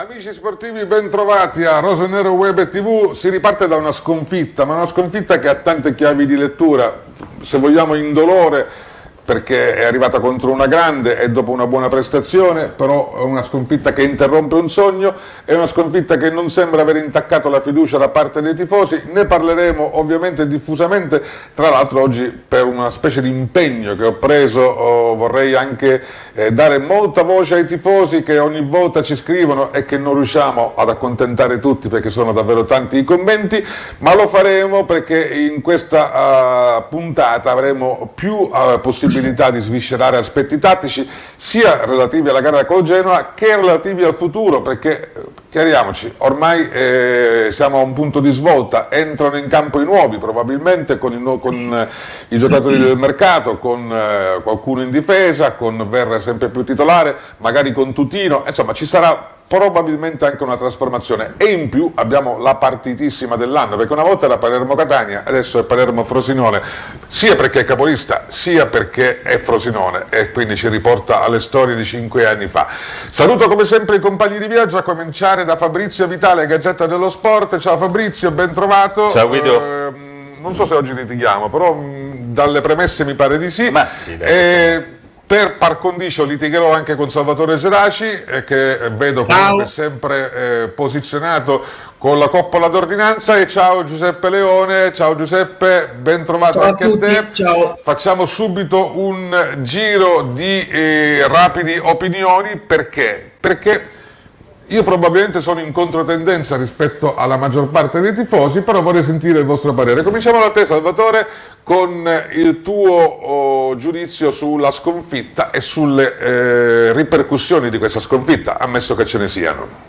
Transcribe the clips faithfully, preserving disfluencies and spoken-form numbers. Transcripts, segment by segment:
Amici sportivi, ben trovati a Rosanero Web e tivù. Si riparte da una sconfitta, ma una sconfitta che ha tante chiavi di lettura, se vogliamo indolore, perché è arrivata contro una grande e dopo una buona prestazione, però è una sconfitta che interrompe un sogno, è una sconfitta che non sembra aver intaccato la fiducia da parte dei tifosi. Ne parleremo ovviamente diffusamente, tra l'altro oggi per una specie di impegno che ho preso oh, vorrei anche eh, dare molta voce ai tifosi che ogni volta ci scrivono e che non riusciamo ad accontentare tutti perché sono davvero tanti i commenti, ma lo faremo perché in questa uh, puntata avremo più uh, possibilità di sviscerare aspetti tattici sia relativi alla gara col Genoa che relativi al futuro, perché chiariamoci, ormai eh, siamo a un punto di svolta, entrano in campo i nuovi probabilmente con, il, con eh, i giocatori del mercato, con eh, qualcuno in difesa, con Verra sempre più titolare, magari con Tutino, insomma ci sarà probabilmente anche una trasformazione, e in più abbiamo la partitissima dell'anno, perché una volta era Palermo-Catania, adesso è Palermo-Frosinone, sia perché è capolista sia perché è Frosinone e quindi ci riporta alle storie di cinque anni fa. Saluto come sempre i compagni di viaggio, a cominciare da Fabrizio Vitale, Gazzetta dello Sport. Ciao Fabrizio, ben trovato. Ciao Guido. Eh, non so se oggi litighiamo, però mh, dalle premesse mi pare di sì. Ma sì, eh, Per par condicio litigherò anche con Salvatore Geraci, eh, che vedo comunque sempre eh, posizionato con la coppola d'ordinanza. E ciao Giuseppe Leone. Ciao Giuseppe, ben trovato ciao anche a, tutti, a te. ciao. Facciamo subito un giro di eh, rapidi opinioni. Perché? Perché io probabilmente sono in controtendenza rispetto alla maggior parte dei tifosi, però vorrei sentire il vostro parere. Cominciamo da te Salvatore con il tuo oh, giudizio sulla sconfitta e sulle eh, ripercussioni di questa sconfitta, ammesso che ce ne siano.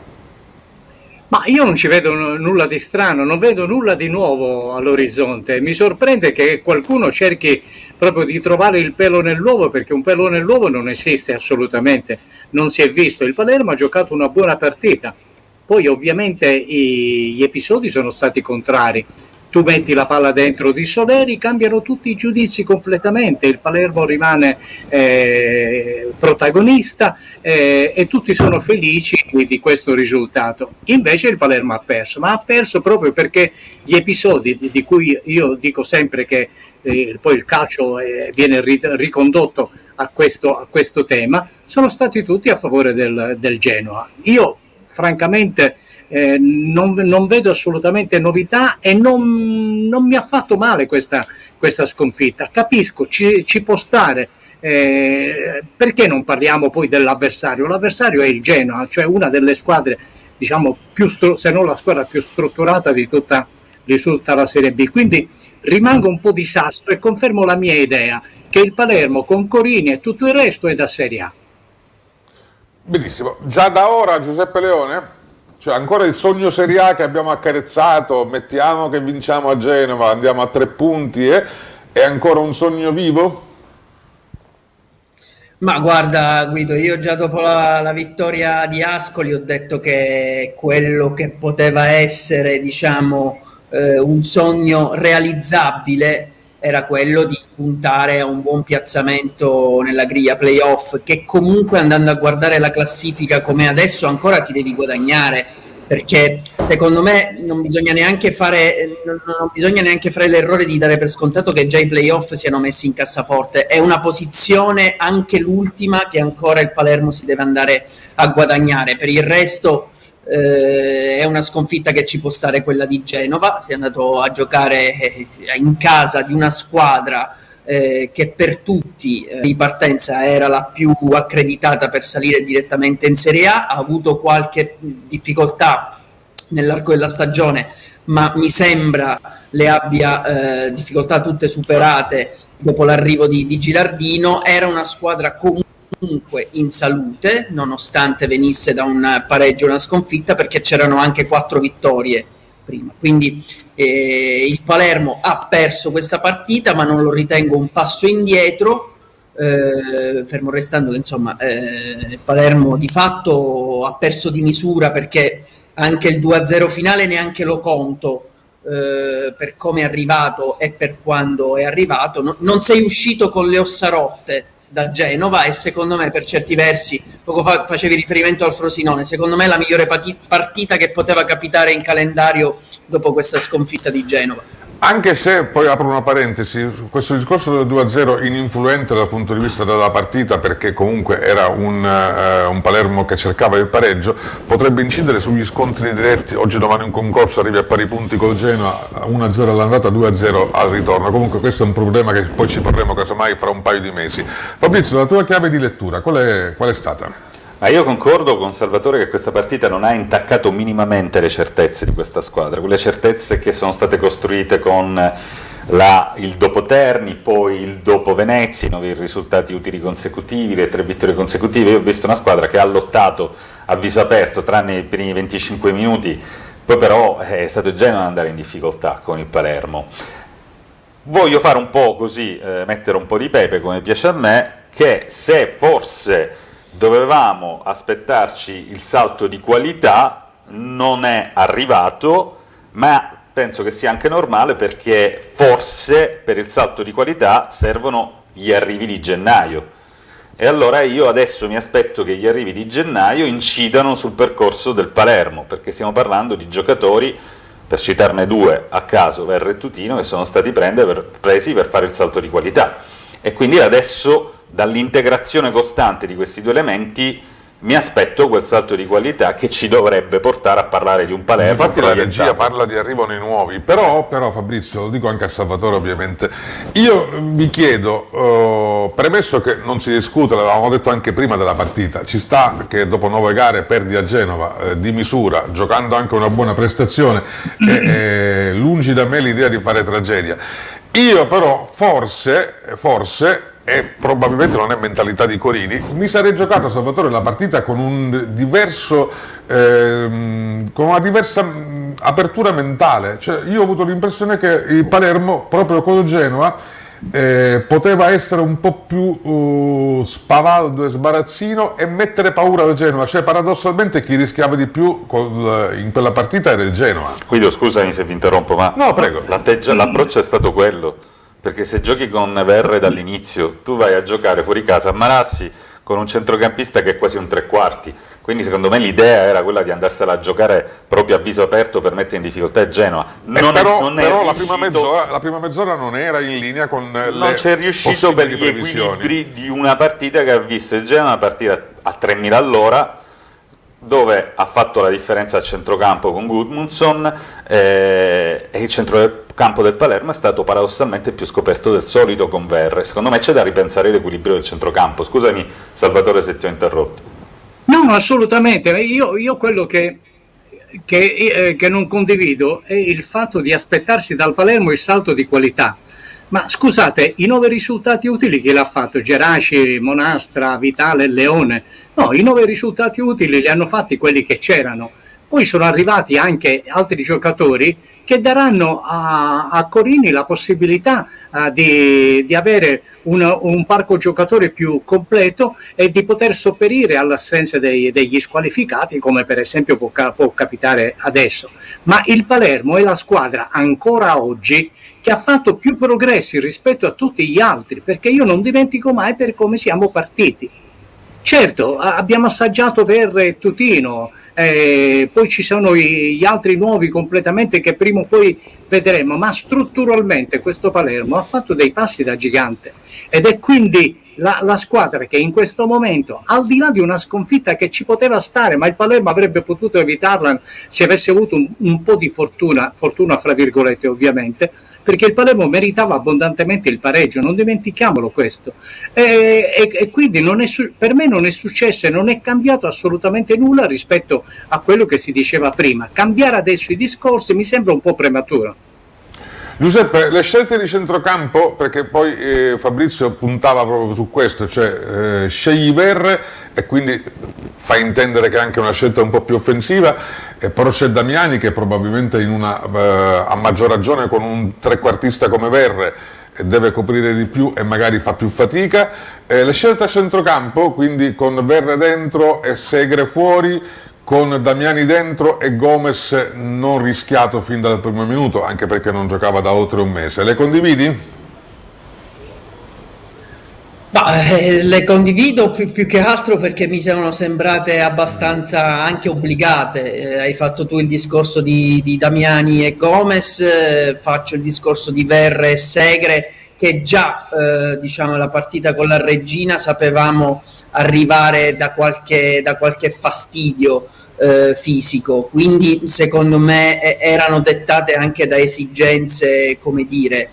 Ma io non ci vedo nulla di strano, non vedo nulla di nuovo all'orizzonte. Mi sorprende che qualcuno cerchi proprio di trovare il pelo nell'uovo, perché un pelo nell'uovo non esiste assolutamente, non si è visto. Il Palermo ha giocato una buona partita, poi ovviamente i, gli episodi sono stati contrari. Tu metti la palla dentro di Soleri, cambiano tutti i giudizi completamente, il Palermo rimane eh, protagonista eh, e tutti sono felici di, di questo risultato. Invece il Palermo ha perso, ma ha perso proprio perché gli episodi di, di cui io dico sempre che eh, poi il calcio eh, viene ri, ricondotto a questo, a questo tema, sono stati tutti a favore del, del Genoa. Io francamente Eh, non, non vedo assolutamente novità e non, non mi ha fatto male questa, questa sconfitta. Capisco, ci, ci può stare. Eh, perché non parliamo poi dell'avversario? L'avversario è il Genoa, cioè una delle squadre, diciamo, più se non la squadra più strutturata di tutta, di tutta la Serie B. Quindi rimango un po' di sasso e confermo la mia idea che il Palermo con Corini e tutto il resto è da Serie A. Benissimo, già da ora Giuseppe Leone? Cioè ancora il sogno Serie A che abbiamo accarezzato, mettiamo che vinciamo a Genova, andiamo a tre punti, eh? È ancora un sogno vivo? Ma guarda Guido, io già dopo la, la vittoria di Ascoli ho detto che quello che poteva essere, diciamo, eh, un sogno realizzabile era quello di puntare a un buon piazzamento nella griglia playoff, che comunque andando a guardare la classifica come adesso ancora ti devi guadagnare, perché secondo me non bisogna neanche fare non, non bisogna neanche fare l'errore di dare per scontato che già i playoff siano messi in cassaforte. È una posizione, anche l'ultima, che ancora il Palermo si deve andare a guadagnare. Per il resto Eh, è una sconfitta che ci può stare quella di Genova. Si è andato a giocare eh, in casa di una squadra eh, che per tutti eh, di partenza era la più accreditata per salire direttamente in Serie A. Ha avuto qualche difficoltà nell'arco della stagione, ma mi sembra le abbia eh, difficoltà tutte superate dopo l'arrivo di, di Gilardino. Era una squadra comunque comunque in salute, nonostante venisse da un pareggio e una sconfitta, perché c'erano anche quattro vittorie prima. Quindi eh, il Palermo ha perso questa partita, ma non lo ritengo un passo indietro, eh, fermo restando che insomma eh, il Palermo di fatto ha perso di misura, perché anche il due a zero finale neanche lo conto eh, per come è arrivato e per quando è arrivato. No, non sei uscito con le ossa rotte, da Genova, e secondo me per certi versi, poco fa facevi riferimento al Frosinone, secondo me è la migliore partita che poteva capitare in calendario dopo questa sconfitta di Genova. Anche se, poi apro una parentesi, questo discorso del due a zero ininfluente dal punto di vista della partita, perché comunque era un, uh, un Palermo che cercava il pareggio, potrebbe incidere sugli scontri diretti. Oggi domani un concorso, arrivi a pari punti col Genoa, uno a zero all'andata, due a zero al ritorno. Comunque questo è un problema che poi ci porremo casomai fra un paio di mesi. Fabrizio, la tua chiave di lettura qual è, qual è stata? Ma io concordo con Salvatore che questa partita non ha intaccato minimamente le certezze di questa squadra, quelle certezze che sono state costruite con la, il dopo Terni, poi il dopo Venezia, i nove risultati utili consecutivi, le tre vittorie consecutive. Io ho visto una squadra che ha lottato a viso aperto tranne i primi venticinque minuti, poi però è stato il Genoa ad andare in difficoltà con il Palermo. Voglio fare un po' così, eh, mettere un po' di pepe come piace a me, che se forse dovevamo aspettarci il salto di qualità, non è arrivato, ma penso che sia anche normale, perché forse per il salto di qualità servono gli arrivi di gennaio, e allora io adesso mi aspetto che gli arrivi di gennaio incidano sul percorso del Palermo, perché stiamo parlando di giocatori, per citarne due a caso, Verre e Tutino, che sono stati per, presi per fare il salto di qualità, e quindi adesso dall'integrazione costante di questi due elementi mi aspetto quel salto di qualità che ci dovrebbe portare a parlare di un Palermo. Infatti la regia parla di arrivano i nuovi, però, però Fabrizio, lo dico anche a Salvatore ovviamente, io vi chiedo, uh, premesso che non si discute, l'avevamo detto anche prima della partita, ci sta che dopo nove gare perdi a Genova eh, di misura, giocando anche una buona prestazione, e, e, lungi da me l'idea di fare tragedia. Io però forse, forse e probabilmente non è mentalità di Corini, mi sarei giocato, Salvatore, la partita con un diverso, ehm, con una diversa mh, apertura mentale. Cioè, io ho avuto l'impressione che il Palermo, proprio con il Genoa, eh, poteva essere un po' più uh, spavaldo e sbarazzino e mettere paura al Genoa. Cioè, paradossalmente chi rischiava di più col, in quella partita era il Genoa. Guido, scusami se vi interrompo, ma no, prego. L'approccio è stato quello. Perché se giochi con Verre dall'inizio, tu vai a giocare fuori casa a Marassi con un centrocampista che è quasi un tre quarti, quindi secondo me l'idea era quella di andarsela a giocare proprio a viso aperto per mettere in difficoltà il Genoa. Non eh però, è, non però è la, prima mezz'ora, la prima mezz'ora non era in linea con le non c'è riuscito per gli equilibri di una partita che ha visto il Genoa partire a tremila all'ora, dove ha fatto la differenza a centrocampo con Gudmundsson, eh, e il centrocampo del Palermo è stato paradossalmente più scoperto del solito con Verre. Secondo me c'è da ripensare l'equilibrio del centrocampo. Scusami Salvatore se ti ho interrotto. No, assolutamente. Io, io quello che, che, eh, che non condivido è il fatto di aspettarsi dal Palermo il salto di qualità. Ma scusate, i nove risultati utili chi l'ha fatto? Geraci, Monastra, Vitale, Leone? No, i nove risultati utili li hanno fatti quelli che c'erano. Poi sono arrivati anche altri giocatori che daranno a, a Corini la possibilità uh, di, di avere un, un parco giocatori più completo e di poter sopperire all'assenza dei, degli squalificati, come per esempio può, può capitare adesso. Ma il Palermo è la squadra ancora oggi che ha fatto più progressi rispetto a tutti gli altri, perché io non dimentico mai per come siamo partiti. Certo, abbiamo assaggiato Verre e Tutino, eh, poi ci sono i, gli altri nuovi completamente che prima o poi vedremo, ma strutturalmente questo Palermo ha fatto dei passi da gigante ed è quindi la, la squadra che in questo momento, al di là di una sconfitta che ci poteva stare, ma il Palermo avrebbe potuto evitarla se avesse avuto un, un po' di fortuna, fortuna fra virgolette ovviamente, perché il Palermo meritava abbondantemente il pareggio, non dimentichiamolo questo, e, e, e quindi non è, per me non è successo e non è cambiato assolutamente nulla rispetto a quello che si diceva prima. Cambiare adesso i discorsi mi sembra un po' prematuro. Giuseppe, le scelte di centrocampo, perché poi eh, Fabrizio puntava proprio su questo, cioè eh, scegli Verre e quindi fa intendere che è anche una scelta un po' più offensiva, eh, però c'è Damiani che probabilmente in una, eh, a maggior ragione con un trequartista come Verre eh, deve coprire di più e magari fa più fatica. Eh, le scelte a centrocampo, quindi con Verre dentro e Segre fuori, con Damiani dentro e Gomez non rischiato fin dal primo minuto, anche perché non giocava da oltre un mese. Le condividi? Bah, Eh, le condivido più, più che altro perché mi sono sembrate abbastanza anche obbligate. Eh, hai fatto tu il discorso di, di Damiani e Gomez, eh, faccio il discorso di Verre e Segre, che già eh, diciamo la partita con la Regina sapevamo arrivare da qualche, da qualche fastidio eh, fisico, quindi secondo me eh, erano dettate anche da esigenze, come dire,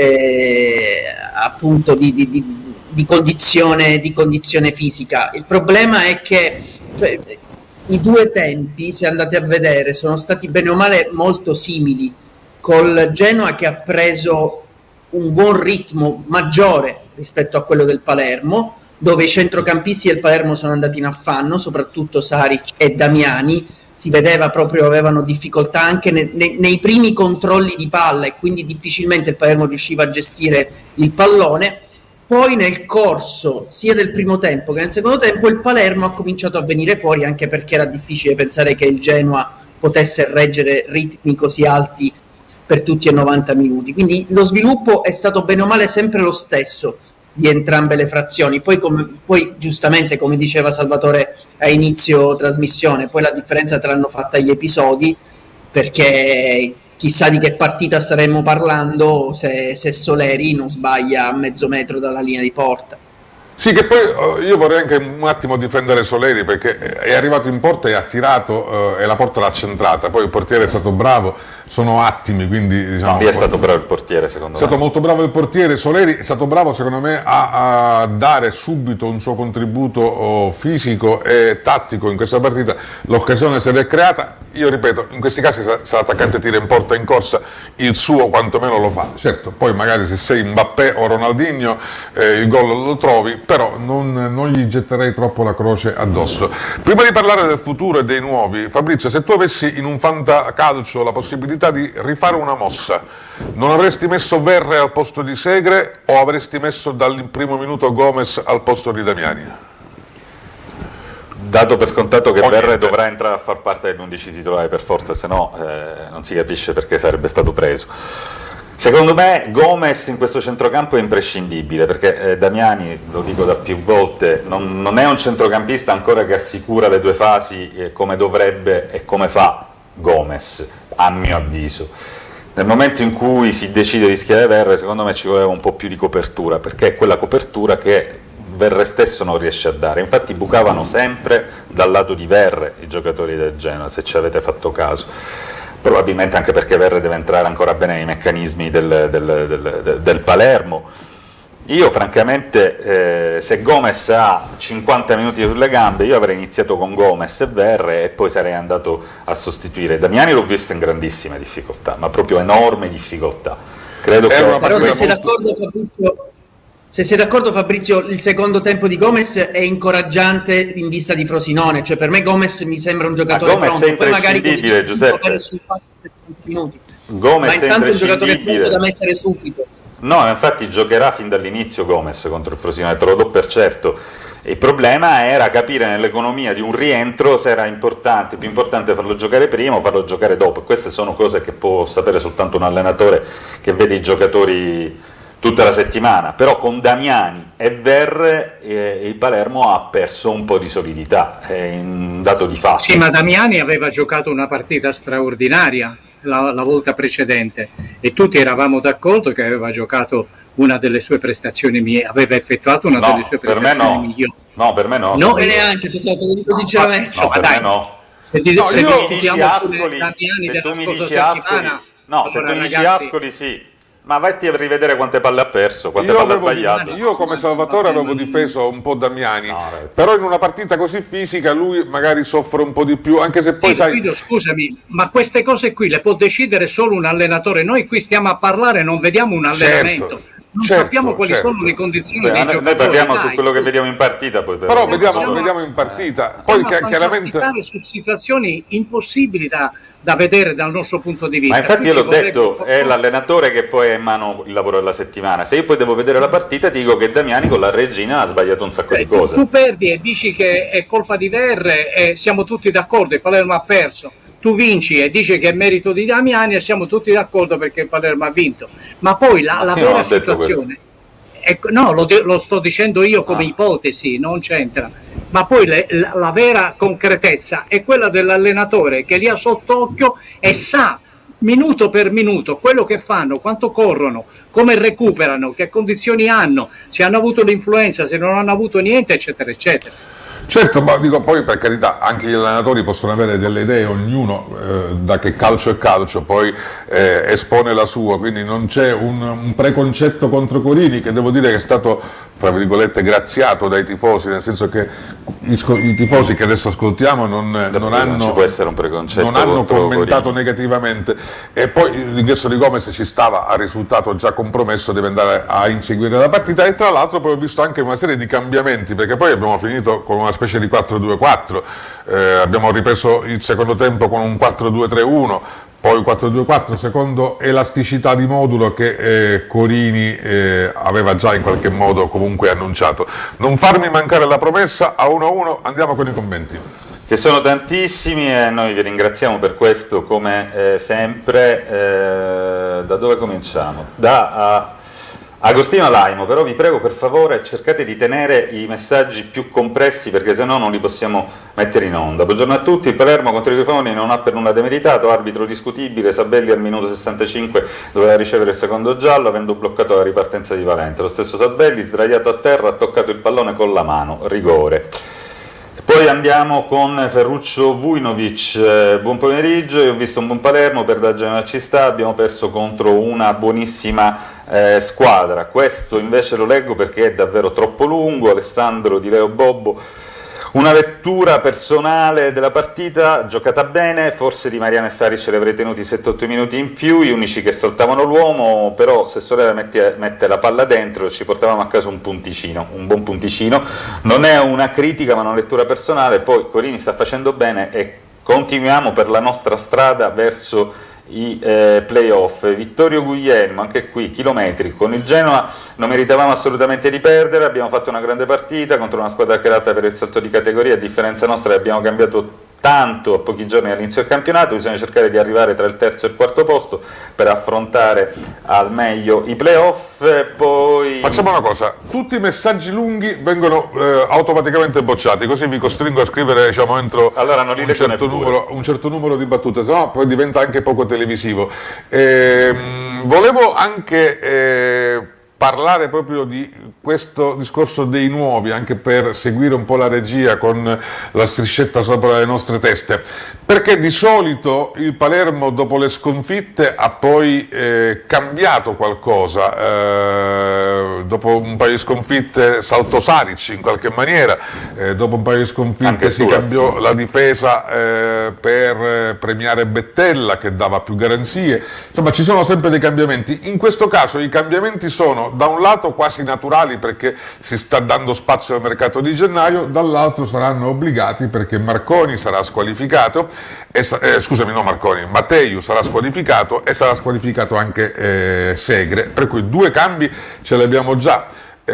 eh, appunto di, di, di Di condizione, di condizione fisica. Il problema è che cioè, i due tempi, se andate a vedere, sono stati bene o male molto simili, col Genoa che ha preso un buon ritmo maggiore rispetto a quello del Palermo, dove i centrocampisti del Palermo sono andati in affanno, soprattutto Saric e Damiani. Si vedeva proprio, avevano difficoltà anche ne, ne, nei primi controlli di palla, e quindi difficilmente il Palermo riusciva a gestire il pallone. Poi nel corso sia del primo tempo che nel secondo tempo il Palermo ha cominciato a venire fuori, anche perché era difficile pensare che il Genoa potesse reggere ritmi così alti per tutti e novanta minuti. Quindi lo sviluppo è stato bene o male sempre lo stesso di entrambe le frazioni. Poi, come, poi giustamente, come diceva Salvatore a inizio trasmissione, poi la differenza te l'hanno fatta gli episodi, perché chissà di che partita staremmo parlando se, se Soleri non sbaglia a mezzo metro dalla linea di porta. Sì, che poi io vorrei anche un attimo difendere Soleri, perché è arrivato in porta e ha tirato eh, e la porta l'ha centrata. Poi il portiere è stato bravo, sono attimi, quindi diciamo, no, è stato bravo il portiere, secondo me. È stato molto bravo il portiere. Soleri è stato bravo, secondo me, a, a dare subito un suo contributo oh, fisico e tattico in questa partita. L'occasione se l'è creata. Io ripeto, in questi casi se l'attaccante tira in porta in corsa, il suo quantomeno lo fa. Certo, poi magari se sei Mbappé o Ronaldinho eh, il gol lo trovi, però non, non gli getterei troppo la croce addosso. Prima di parlare del futuro e dei nuovi, Fabrizio, se tu avessi in un fantacalcio la possibilità di rifare una mossa, non avresti messo Verre al posto di Segre o avresti messo dal primo minuto Gomez al posto di Damiani? Dato per scontato che Ogni Verre dovrà entrare a far parte degli undici titolari per forza, se no eh, non si capisce perché sarebbe stato preso. Secondo me Gomez in questo centrocampo è imprescindibile, perché eh, Damiani, lo dico da più volte, non, non è un centrocampista ancora che assicura le due fasi eh, come dovrebbe e come fa Gomez, a mio avviso. Nel momento in cui si decide di schierare Verre, secondo me ci voleva un po' più di copertura, perché è quella copertura che Verre stesso non riesce a dare. Infatti bucavano sempre dal lato di Verre i giocatori del Genoa, se ci avete fatto caso, probabilmente anche perché Verre deve entrare ancora bene nei meccanismi del, del, del, del, del Palermo. Io francamente eh, se Gomez ha cinquanta minuti sulle gambe, io avrei iniziato con Gomez e Verre e poi sarei andato a sostituire. Damiani l'ho visto in grandissime difficoltà, ma proprio enorme difficoltà. Credo che... Però se sei d'accordo, Fabrizio, se sei d'accordo Fabrizio, il secondo tempo di Gomez è incoraggiante in vista di Frosinone, cioè per me Gomez mi sembra un giocatore Gomez pronto, è imprescindibile, Giuseppe. Minuti. Gomez ma intanto è è un giocatore pronto da mettere subito. No, infatti giocherà fin dall'inizio Gomez contro il Frosinone, te lo do per certo. Il problema era capire nell'economia di un rientro se era importante, più importante farlo giocare prima o farlo giocare dopo. Queste sono cose che può sapere soltanto un allenatore che vede i giocatori tutta la settimana, però con Damiani e Verre eh, il Palermo ha perso un po' di solidità, è un dato di fatto. Sì, ma Damiani aveva giocato una partita straordinaria la, la volta precedente e tutti eravamo d'accordo che aveva giocato una delle sue prestazioni mie, aveva effettuato una no, delle sue prestazioni per me no. migliori. No, per me no. No, e neanche, te lo dico sinceramente. No, per me no. Se, di, no, se io discutiamo Ascoli, Damiani se tu della mi scorsa dici Ascoli, settimana, no, allora, se tu mi dici ragazzi, Ascoli sì. Ma vatti a rivedere quante palle ha perso, quante io palle ha avevo, sbagliato. Io come Salvatore avevo difeso un po' Damiani, no, però in una partita così fisica lui magari soffre un po' di più, anche se poi sì, sai... Guido, scusami, ma queste cose qui le può decidere solo un allenatore. Noi qui stiamo a parlare, non vediamo un allenamento. Certo, non certo, sappiamo quali certo. sono le condizioni Beh, dei noi, giocatori. noi parliamo dai. su quello che vediamo in partita, poi però, però vediamo, siamo, vediamo in partita. Poi stiamo a chiaramente su situazioni impossibili da, da vedere dal nostro punto di vista. Ma infatti Qui io l'ho vorrebbe detto, è l'allenatore che poi ha in mano il lavoro della settimana. Se io poi devo vedere la partita ti dico che Damiani con la Regina ha sbagliato un sacco eh, di cose. Tu, tu perdi e dici che è colpa di Verre e siamo tutti d'accordo, il Palermo ha perso. Tu vinci e dici che è merito di Damiani e siamo tutti d'accordo perché il Palermo ha vinto. Ma poi la, la Io non vera ho detto situazione ecco, no, lo, lo sto dicendo io come ah. ipotesi, non c'entra, ma poi le, la, la vera concretezza è quella dell'allenatore che li ha sott'occhio e sa minuto per minuto quello che fanno, quanto corrono, come recuperano, che condizioni hanno, se hanno avuto l'influenza, se non hanno avuto niente, eccetera, eccetera. Certo, ma dico poi, per carità, anche gli allenatori possono avere delle idee, ognuno eh, da che calcio è calcio poi eh, espone la sua, quindi non c'è un, un preconcetto contro Corini, che devo dire che è stato, tra virgolette, graziato dai tifosi, nel senso che i, i tifosi che adesso ascoltiamo non, non hanno, non ci può essere un preconcetto non hanno commentato Corini. negativamente, e poi l'ingresso di Gomez ci stava a risultato già compromesso, deve andare a inseguire la partita, e tra l'altro poi ho visto anche una serie di cambiamenti, perché poi abbiamo finito con una specie di quattro due quattro, eh, abbiamo ripreso il secondo tempo con un quattro due tre uno, poi quattro due quattro secondo elasticità di modulo che eh, Corini eh, aveva già in qualche modo comunque annunciato. Non farmi mancare la promessa, a uno a uno andiamo con i commenti. Che sono tantissimi e noi vi ringraziamo per questo come eh, sempre. Eh, da dove cominciamo? Da uh, Agostino Laimo, però vi prego per favore cercate di tenere i messaggi più compressi, perché se no non li possiamo mettere in onda. Buongiorno a tutti, il Palermo contro i Grifoni non ha per nulla demeritato, arbitro discutibile, Sabelli al minuto sessantacinque doveva ricevere il secondo giallo avendo bloccato la ripartenza di Valente, lo stesso Sabelli sdraiato a terra ha toccato il pallone con la mano, rigore. Poi andiamo con Ferruccio Vujnovic, eh, buon pomeriggio, io ho visto un buon Palermo, per da Genoa ci sta, abbiamo perso contro una buonissima eh, squadra, questo invece lo leggo perché è davvero troppo lungo. Alessandro di Leo Bobbo, una lettura personale della partita, giocata bene, forse Di Mariano e Saric li avrei tenuti sette otto minuti in più, gli unici che saltavano l'uomo, però se Solera mette, mette la palla dentro ci portavamo a casa un punticino, un buon punticino, non è una critica ma una lettura personale. Poi Corini sta facendo bene e continuiamo per la nostra strada verso i eh, playoff. Vittorio Guglielmo, anche qui chilometri, con il Genoa non meritavamo assolutamente di perdere, abbiamo fatto una grande partita contro una squadra creata per il salto di categoria, a differenza nostra abbiamo cambiato tanto a pochi giorni dall'inizio del campionato, bisogna cercare di arrivare tra il terzo e il quarto posto per affrontare al meglio i playoff. Poi facciamo una cosa, tutti i messaggi lunghi vengono eh, automaticamente bocciati, così vi costringo a scrivere, diciamo, entro allora non li un, certo numero, un certo numero di battute, sennò poi diventa anche poco televisivo. Ehm, volevo anche eh, parlare proprio di questo discorso dei nuovi, anche per seguire un po' la regia con la striscetta sopra le nostre teste, perché di solito il Palermo dopo le sconfitte ha poi eh, cambiato qualcosa, eh, dopo un paio di sconfitte saltò Saric in qualche maniera, eh, dopo un paio di sconfitte anche si Suarez. Cambiò la difesa eh, per premiare Bettella che dava più garanzie, insomma ci sono sempre dei cambiamenti. In questo caso i cambiamenti sono da un lato quasi naturali perché si sta dando spazio al mercato di gennaio, dall'altro saranno obbligati perché Marconi sarà squalificato, e, eh, scusami no Marconi, Matteiu sarà squalificato e sarà squalificato anche eh, Segre, per cui due cambi ce li abbiamo già.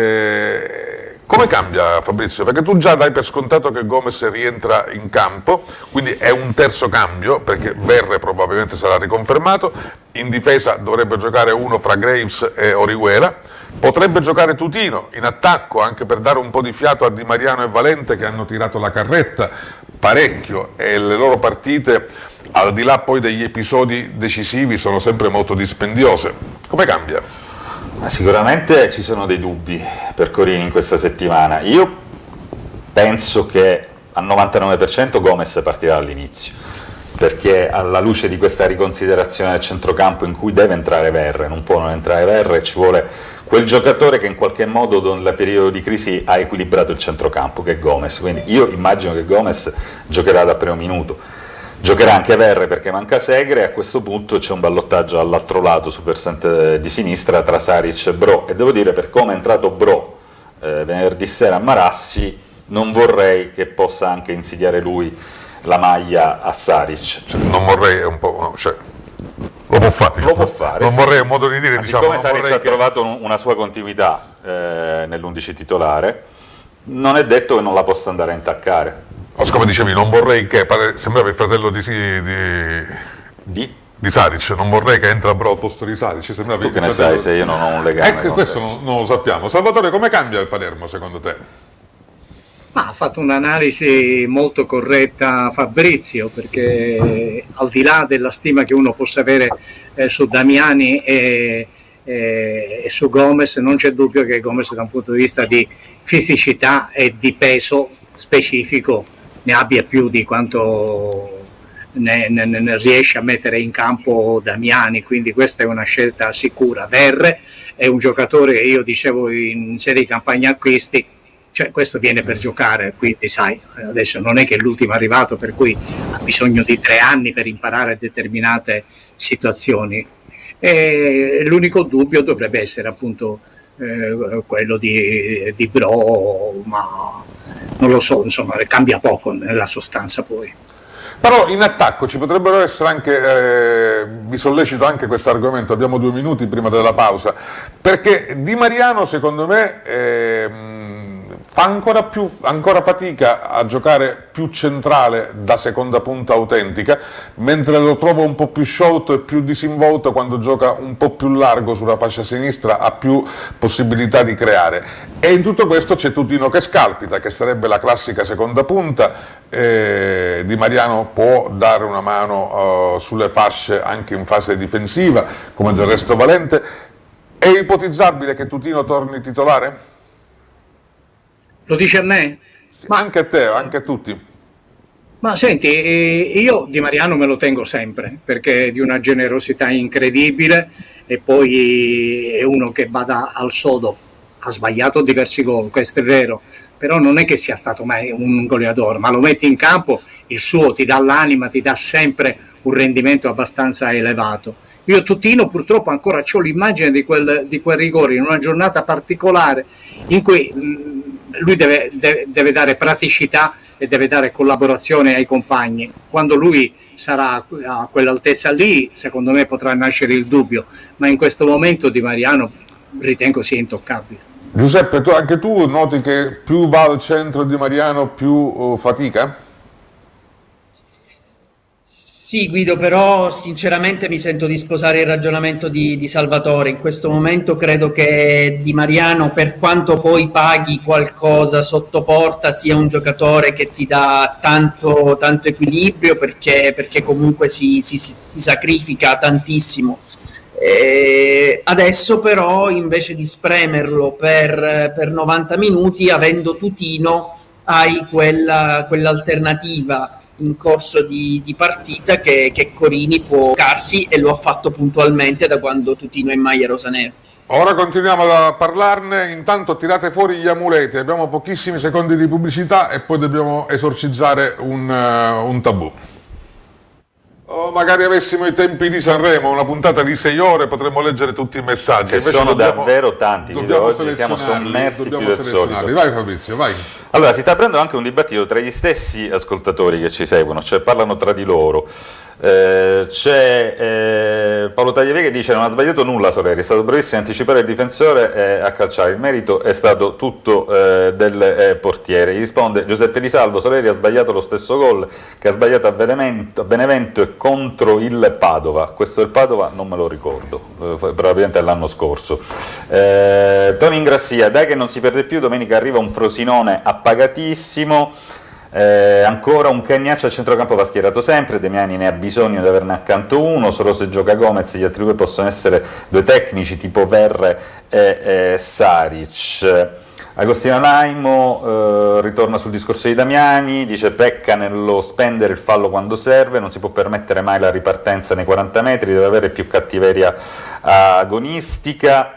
Eh, come cambia Fabrizio? Perché tu già dai per scontato che Gomez rientra in campo, quindi è un terzo cambio perché Verre probabilmente sarà riconfermato, in difesa dovrebbe giocare uno fra Graves e Orihuela, potrebbe giocare Tutino in attacco anche per dare un po' di fiato a Di Mariano e Valente che hanno tirato la carretta parecchio e le loro partite, al di là poi degli episodi decisivi, sono sempre molto dispendiose. Come cambia? Sicuramente ci sono dei dubbi per Corini in questa settimana. Io penso che al novantanove per cento Gomez partirà all'inizio, perché alla luce di questa riconsiderazione del centrocampo in cui deve entrare Verre, non può non entrare Verre, ci vuole quel giocatore che in qualche modo nel periodo di crisi ha equilibrato il centrocampo, che è Gomez. Quindi io immagino che Gomez giocherà dal primo minuto. Giocherà anche Verre perché manca Segre e a questo punto c'è un ballottaggio all'altro lato sul versante di sinistra tra Saric e Bro, e devo dire, per come è entrato Bro eh, venerdì sera a Marassi, non vorrei che possa anche insidiare lui la maglia a Saric. Cioè, non vorrei, è un po', cioè, lo può fare, lo può fare non sì, vorrei un modo di dire, diciamo, siccome Saric ha che... trovato una sua continuità eh, nell'undici titolare, non è detto che non la possa andare a intaccare. Come dicevi, non vorrei che, sembrava il fratello di, di, di? di Saric, non vorrei che entra però al posto di Saric. Sembrava tu che ne sai se io non ho un legame ecco, con questo non, non lo sappiamo. Salvatore, come cambia il Palermo secondo te? Ma ha fatto un'analisi molto corretta Fabrizio, perché al di là della stima che uno possa avere eh, su Damiani e, e, e su Gomez, non c'è dubbio che Gomez da un punto di vista di fisicità e di peso specifico ne abbia più di quanto ne, ne, ne riesce a mettere in campo Damiani, quindi questa è una scelta sicura. Verre è un giocatore che io dicevo in serie di campagna acquisti, cioè questo viene per giocare, quindi sai, adesso non è che è l'ultimo arrivato per cui ha bisogno di tre anni per imparare determinate situazioni, e l'unico dubbio dovrebbe essere appunto eh, quello di, di Bro, ma non lo so, insomma cambia poco nella sostanza poi. Però in attacco ci potrebbero essere anche, eh, vi sollecito anche questo argomento, abbiamo due minuti prima della pausa, perché Di Mariano secondo me eh, fa ancora, più, ancora fatica a giocare più centrale da seconda punta autentica, mentre lo trovo un po' più sciolto e più disinvolto quando gioca un po' più largo sulla fascia sinistra, ha più possibilità di creare. E in tutto questo c'è Tutino che scalpita, che sarebbe la classica seconda punta. eh, Di Mariano può dare una mano uh, sulle fasce anche in fase difensiva, come del resto Valente. È ipotizzabile che Tutino torni titolare? Lo dice a me? Ma anche a te, anche a tutti. Ma senti, io Di Mariano me lo tengo sempre, perché è di una generosità incredibile e poi è uno che bada al sodo. Ha sbagliato diversi gol, questo è vero, però non è che sia stato mai un goleador, ma lo metti in campo, il suo ti dà l'anima, ti dà sempre un rendimento abbastanza elevato. Io Tutino purtroppo ancora ho l'immagine di quel, di quel rigore in una giornata particolare in cui mh, lui deve, deve, deve dare praticità e deve dare collaborazione ai compagni. Quando lui sarà a quell'altezza lì, secondo me potrà nascere il dubbio, ma in questo momento Di Mariano ritengo sia intoccabile. Giuseppe, tu, anche tu noti che più va al centro Di Mariano più uh, fatica? Sì, Guido, però sinceramente mi sento di sposare il ragionamento di, di Salvatore. In questo momento credo che Di Mariano, per quanto poi paghi qualcosa sotto porta, sia un giocatore che ti dà tanto, tanto equilibrio, perché, perché comunque si, si, si sacrifica tantissimo. Eh, adesso però invece di spremerlo per, per novanta minuti, avendo Tutino, hai quella, quell'alternativa in corso di, di partita che, che Corini può giocarsi, e lo ha fatto puntualmente da quando Tutino è in maglia rosanera. Ora continuiamo a parlarne, intanto tirate fuori gli amuleti, abbiamo pochissimi secondi di pubblicità e poi dobbiamo esorcizzare un, uh, un tabù. Oh, magari avessimo i tempi di Sanremo, una puntata di sei ore, potremmo leggere tutti i messaggi. Che invece sono dobbiamo, davvero tanti, oggi siamo sommersi più del solito. Vai Fabrizio, vai. Allora, si sta aprendo anche un dibattito tra gli stessi ascoltatori che ci seguono, cioè parlano tra di loro. Eh, c'è eh, Paolo Tagliavè che dice: non ha sbagliato nulla Soleri, è stato bravissimo a anticipare il difensore e a calciare, il merito è stato tutto eh, del eh, portiere. Gli risponde Giuseppe Di Salvo: Soleri ha sbagliato lo stesso gol che ha sbagliato a Benevento, a Benevento e contro il Padova. Questo del Padova non me lo ricordo, eh, probabilmente è l'anno scorso. eh, Tony Ingrassia: dai che non si perde più, domenica arriva un Frosinone appagatissimo. Eh, ancora un Cagnaccio al centrocampo va schierato sempre, Damiani ne ha bisogno di averne accanto uno, solo se gioca Gomez gli altri due possono essere due tecnici tipo Verre e, e Saric. Agostino Laimo eh, ritorna sul discorso di Damiani, dice pecca nello spendere il fallo quando serve, non si può permettere mai la ripartenza nei quaranta metri, deve avere più cattiveria agonistica.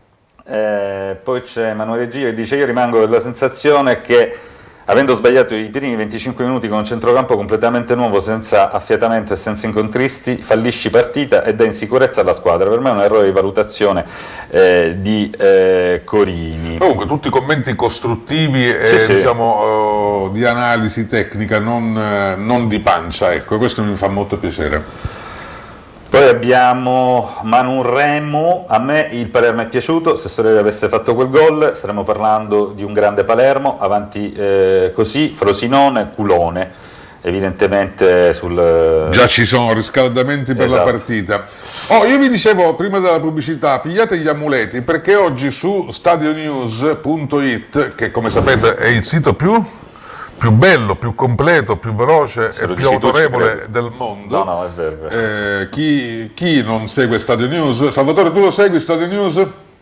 Eh, poi c'è Emanuele Gio che dice: io rimango della sensazione che avendo sbagliato i primi venticinque minuti con un centrocampo completamente nuovo, senza affiatamento e senza incontristi, fallisci partita e dà insicurezza alla squadra. Per me è un errore di valutazione eh, di eh, Corini. Comunque tutti commenti costruttivi e sì, sì. diciamo uh, di analisi tecnica, non, uh, non di pancia, ecco, questo mi fa molto piacere. Poi abbiamo Manu Remo: a me il Palermo è piaciuto, se Soleri avesse fatto quel gol staremmo parlando di un grande Palermo, avanti eh, così, Frosinone, culone. evidentemente sul... Già ci sono riscaldamenti per esatto. la partita. Oh, io vi dicevo prima della pubblicità, pigliate gli amuleti, perché oggi su stadionews punto it, che come sapete è il sito più, più bello, più completo, più veloce Se e più autorevole del mondo. No, no, è vero. È vero. Eh, chi, chi non segue Stadio News? Salvatore, tu lo segui Stadio News?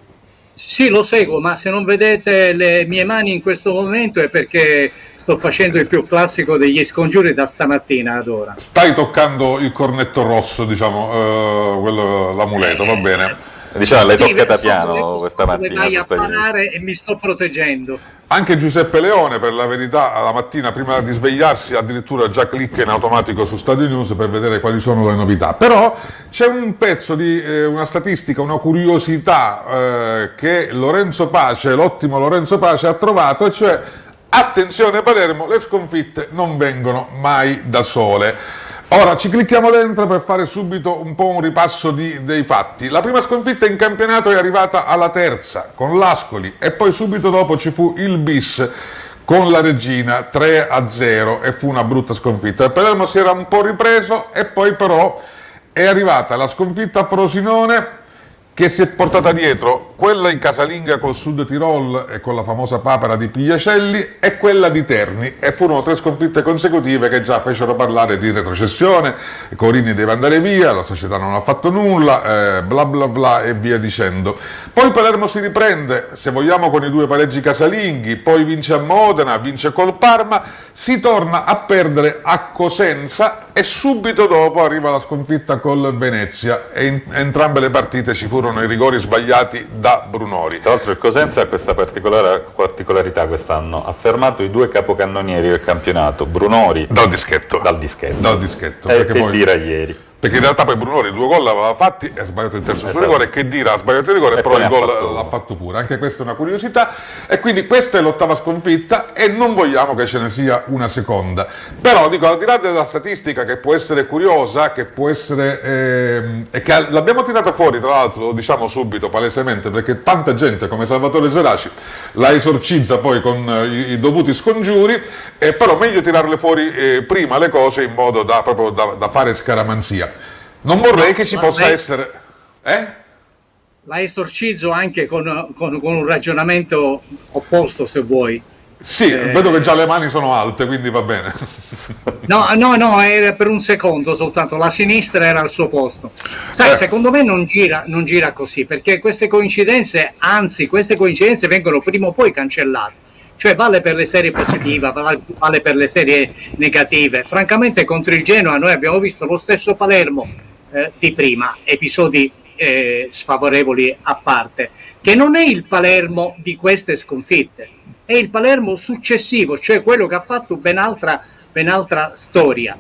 Sì, lo seguo, ma se non vedete le mie mani in questo momento è perché sto facendo il più classico degli scongiuri da stamattina ad ora. Stai toccando il cornetto rosso, diciamo, eh, quello, l'amuleto, va bene. Diciamo, l'hai Sì, toccata so, piano questa mattina. Vai Su a Stadio parare e mi sto proteggendo. Anche Giuseppe Leone, per la verità, la mattina prima di svegliarsi addirittura già clicca in automatico su Stadio News per vedere quali sono le novità. Però c'è un pezzo di eh, una statistica, una curiosità eh, che Lorenzo Pace, l'ottimo Lorenzo Pace, ha trovato, e cioè, attenzione Palermo, le sconfitte non vengono mai da sole. Ora ci clicchiamo dentro per fare subito un po' un ripasso di, dei fatti. La prima sconfitta in campionato è arrivata alla terza con l'Ascoli, e poi subito dopo ci fu il bis con la Regina tre a zero, e fu una brutta sconfitta. Il Palermo si era un po' ripreso, e poi però è arrivata la sconfitta a Frosinone, che si è portata dietro quella in casalinga col Sud Tirol e con la famosa papera di Pigliacelli, e quella di Terni, e furono tre sconfitte consecutive che già fecero parlare di retrocessione. Corini deve andare via, la società non ha fatto nulla, eh, bla bla bla e via dicendo. Poi Palermo si riprende, se vogliamo, con i due pareggi casalinghi, poi vince a Modena, vince col Parma, si torna a perdere a Cosenza, e subito dopo arriva la sconfitta col Venezia, e in entrambe le partite ci furono i rigori sbagliati da Brunori. Tra l'altro il Cosenza ha questa particolarità quest'anno, ha fermato i due capocannonieri del campionato, Brunori dal dischetto, dal dischetto, dal dischetto e perché che poi... dire ieri. Perché in realtà poi Brunori due gol l'aveva fatti e ha sbagliato il terzo esatto. sul rigore, che dire ha sbagliato il rigore, e però il gol fatto... l'ha fatto pure. Anche questa è una curiosità, e quindi questa è l'ottava sconfitta, e non vogliamo che ce ne sia una seconda. Però dico, al di là della statistica, che può essere curiosa, che può essere ehm, e che l'abbiamo tirata fuori, tra l'altro lo diciamo subito palesemente, perché tanta gente come Salvatore Geraci la esorcizza poi con eh, i, i dovuti scongiuri, eh, però meglio tirarle fuori eh, prima le cose, in modo da, proprio da, da fare scaramanzia. Non vorrei che ci possa essere... Eh? La esorcizzo anche con, con, con un ragionamento opposto, se vuoi. Sì, eh... vedo che già le mani sono alte, quindi va bene. No, no, no, era per un secondo soltanto, la sinistra era al suo posto. Sai, eh. secondo me non gira, non gira così, perché queste coincidenze, anzi, queste coincidenze vengono prima o poi cancellate. Cioè vale per le serie positive, vale per le serie negative. Francamente contro il Genoa noi abbiamo visto lo stesso Palermo eh, di prima, episodi eh, sfavorevoli a parte, che non è il Palermo di queste sconfitte, è il Palermo successivo, cioè quello che ha fatto ben altra, ben altra storia.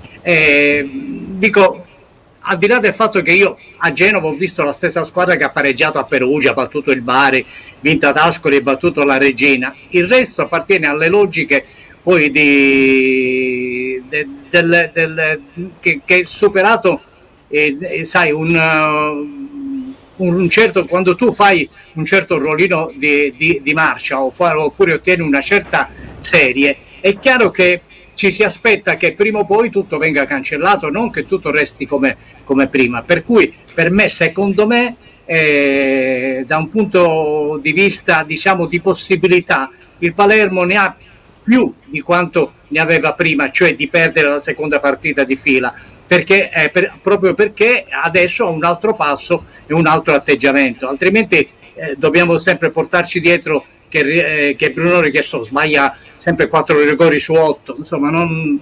Eh, dico, al di là del fatto che io a Genova ho visto la stessa squadra che ha pareggiato a Perugia, ha battuto il Bari, vinto ad Ascoli e battuto la Regina, il resto appartiene alle logiche poi di del, del, del, che, che superato eh, eh, sai un, uh, un certo, quando tu fai un certo rollino di, di, di marcia o fa, oppure ottieni una certa serie, è chiaro che ci si aspetta che prima o poi tutto venga cancellato, non che tutto resti come, come prima. Per cui per me, secondo me, eh, da un punto di vista, diciamo, di possibilità, il Palermo ne ha più di quanto ne aveva prima, cioè di perdere la seconda partita di fila, perché, eh, per, proprio perché adesso ha un altro passo e un altro atteggiamento, altrimenti eh, dobbiamo sempre portarci dietro che, eh, che Brunori, che so, sbaglia sempre quattro rigori su otto, insomma non...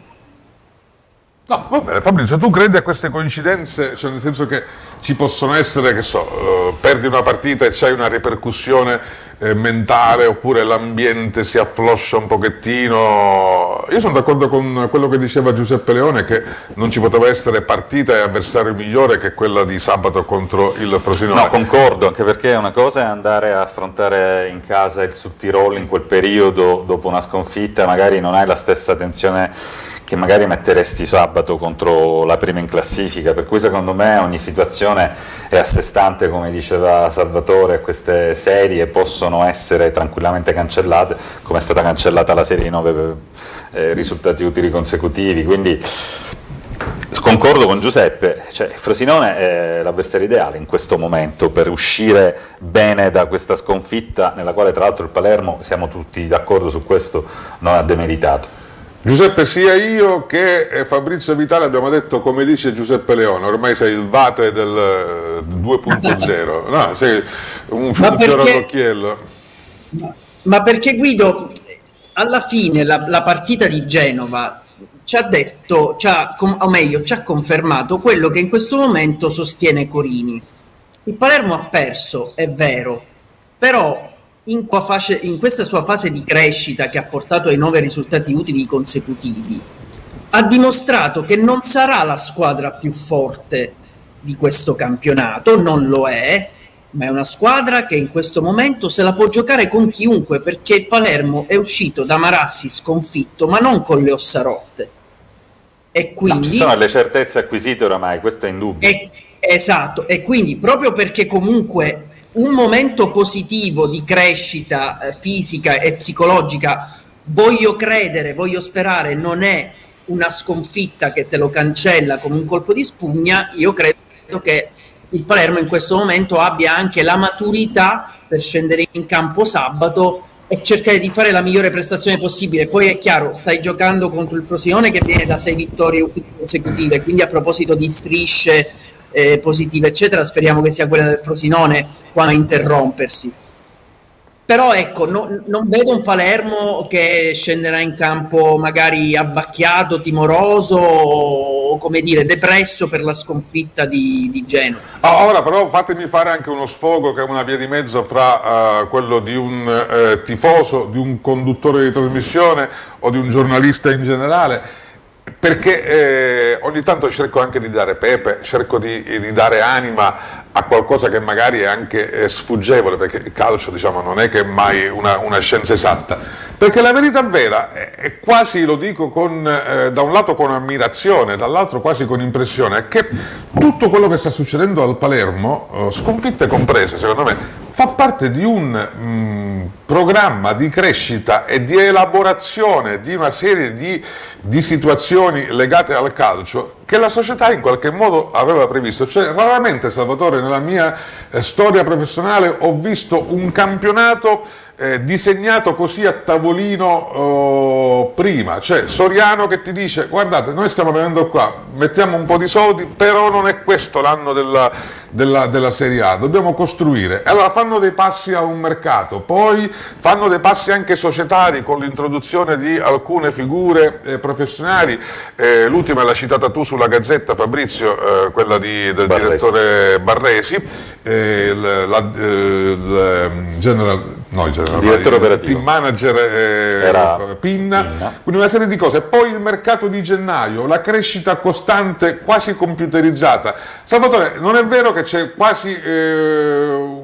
No, va bene, Fabrizio, tu credi a queste coincidenze, cioè nel senso che ci possono essere, che so, uh, perdi una partita e c'hai una ripercussione eh, mentale, oppure l'ambiente si affloscia un pochettino? Io sono d'accordo con quello che diceva Giuseppe Leone, che non ci poteva essere partita e avversario migliore che quella di sabato contro il Frosinone. No, concordo, anche perché una cosa è andare a affrontare in casa il Sud Tirol in quel periodo, dopo una sconfitta, magari non hai la stessa tensione che magari metteresti sabato contro la prima in classifica, per cui secondo me ogni situazione è a sé stante, come diceva Salvatore, queste serie possono essere tranquillamente cancellate, come è stata cancellata la serie di nove eh, risultati utili consecutivi, quindi concordo con Giuseppe, cioè Frosinone è l'avversario ideale in questo momento per uscire bene da questa sconfitta, nella quale tra l'altro il Palermo, siamo tutti d'accordo su questo, non ha demeritato. Giuseppe, sia io che Fabrizio Vitale abbiamo detto, come dice Giuseppe Leone, ormai sei il Vate del due punto zero, no, sei un fiore all'occhiello. Ma perché Guido, alla fine la, la partita di Genova ci ha detto, ci ha, o meglio, ci ha confermato quello che in questo momento sostiene Corini. Il Palermo ha perso, è vero, però in, qua fase, in questa sua fase di crescita che ha portato ai nove risultati utili consecutivi, ha dimostrato che non sarà la squadra più forte di questo campionato, non lo è, ma è una squadra che in questo momento se la può giocare con chiunque, perché il Palermo è uscito da Marassi sconfitto, ma non con le ossa rotte. E quindi, no, ci sono le certezze acquisite oramai, questo è indubbio. E, esatto, e quindi proprio perché comunque un momento positivo di crescita eh, fisica e psicologica, voglio credere, voglio sperare, non è una sconfitta che te lo cancella come un colpo di spugna, io credo che il Palermo in questo momento abbia anche la maturità per scendere in campo sabato e cercare di fare la migliore prestazione possibile. Poi è chiaro, stai giocando contro il Frosinone che viene da sei vittorie consecutive, quindi a proposito di strisce eh, positive eccetera, speriamo che sia quella del Frosinone qua a interrompersi. Però ecco, no, non vedo un Palermo che scenderà in campo magari abbacchiato, timoroso o, come dire, depresso per la sconfitta di, di Genova. Ah, ora però fatemi fare anche uno sfogo che è una via di mezzo fra uh, quello di un uh, tifoso, di un conduttore di trasmissione o di un giornalista in generale, perché eh, ogni tanto cerco anche di dare pepe, cerco di, di dare anima a qualcosa che magari è anche eh, sfuggevole, perché il calcio, diciamo, non è che è mai una, una scienza esatta, perché la verità vera è, è quasi, lo dico con, eh, da un lato con ammirazione, dall'altro quasi con impressione, è che tutto quello che sta succedendo al Palermo, eh, sconfitte comprese secondo me, fa parte di un mh, programma di crescita e di elaborazione di una serie di, di situazioni legate al calcio che la società in qualche modo aveva previsto. Cioè, raramente, Salvatore, nella mia eh, storia professionale ho visto un campionato eh, disegnato così a tavolino oh, prima. Cioè, Soriano che ti dice: guardate, noi stiamo venendo qua, mettiamo un po' di soldi, però non è questo l'anno della, della, della Serie A, dobbiamo costruire. E allora fanno dei passi a un mercato, poi fanno dei passi anche societari con l'introduzione di alcune figure eh, professionali, eh, l'ultima l'hai citata tu sulla Gazzetta, Fabrizio, eh, quella di, del Barresi. direttore Barresi, eh, il, la, eh, il general, no, il general, direttore il operativo, team manager eh, era Pinna, Pinna, quindi una serie di cose. Poi il mercato di gennaio, la crescita costante quasi computerizzata. Salvatore, non è vero che c'è quasi... Eh,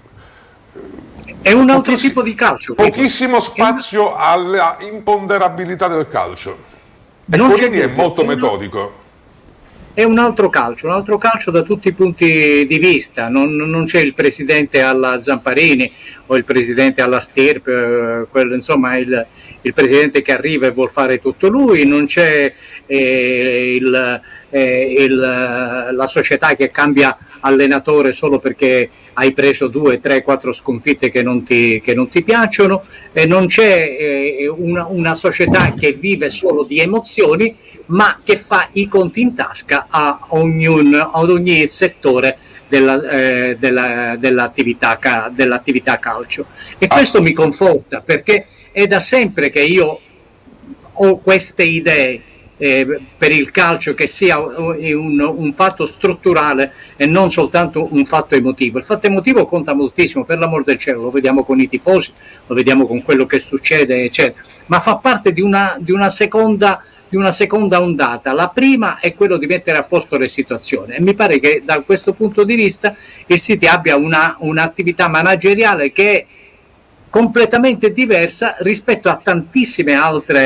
è un altro tipo di calcio. Pochissimo spazio alla imponderabilità del calcio. E non quindi è molto è metodico. È un altro calcio, un altro calcio da tutti i punti di vista. Non, non c'è il presidente alla Zamparini o il presidente alla Stirpe, eh, quello, insomma il, il presidente che arriva e vuol fare tutto lui, non c'è eh, il, eh, il, la società che cambia allenatore solo perché hai preso due, tre, quattro sconfitte che non ti, che non ti piacciono, e non c'è eh, una, una società che vive solo di emozioni, ma che fa i conti in tasca a ognun, ad ogni settore della, eh, della, dell'attività, dell'attività calcio. E questo mi conforta, perché è da sempre che io ho queste idee Eh, per il calcio, che sia un, un fatto strutturale e non soltanto un fatto emotivo. Il fatto emotivo conta moltissimo, per l'amor del cielo, lo vediamo con i tifosi, lo vediamo con quello che succede, eccetera, ma fa parte di una, di una seconda di una seconda ondata. La prima è quello di mettere a posto le situazioni, e mi pare che da questo punto di vista il City abbia una, un'attività manageriale che è completamente diversa rispetto a tantissime altre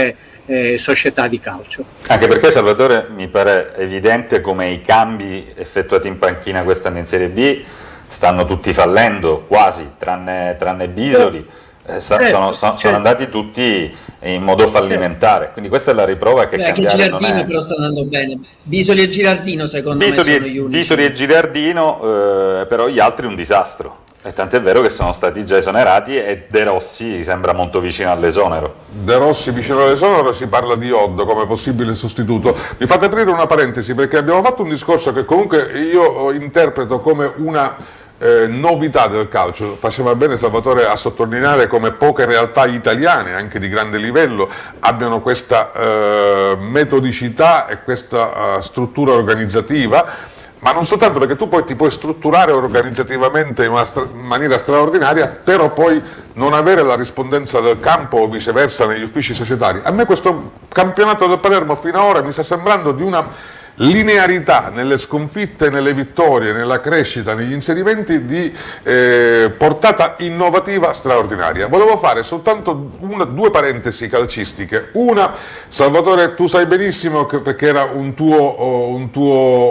eh, società di calcio. Anche perché, Salvatore, mi pare evidente come i cambi effettuati in panchina quest'anno in Serie B stanno tutti fallendo, quasi, tranne, tranne Bisoli, eh, sta, certo, sono, sono, certo. sono andati tutti in modo fallimentare, quindi questa è la riprova che Beh, cambiare anche Gilardino non è... però sta andando bene. Bisoli e Gilardino secondo Bisoli me sono gli unici. Bisoli e Gilardino, eh, però gli altri un disastro. E tant'è vero che sono stati già esonerati e De Rossi sembra molto vicino all'esonero. De Rossi vicino all'esonero, si parla di Oddo come possibile sostituto. Mi fate aprire una parentesi perché abbiamo fatto un discorso che comunque io interpreto come una eh, novità del calcio. Faceva bene Salvatore a sottolineare come poche realtà italiane, anche di grande livello, abbiano questa eh, metodicità e questa eh, struttura organizzativa. Ma non soltanto perché tu poi ti puoi strutturare organizzativamente in una stra maniera straordinaria, però poi non avere la rispondenza del campo o viceversa negli uffici societari. A me questo campionato del Palermo fino ad ora mi sta sembrando di una linearità nelle sconfitte, nelle vittorie, nella crescita, negli inserimenti di eh, portata innovativa straordinaria. Volevo fare soltanto una, due parentesi calcistiche. Una, Salvatore, tu sai benissimo che, perché era un tuo, oh, un tuo